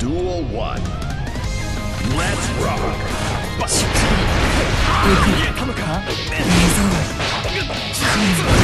Duel 1. Let's rock. 行くか寝相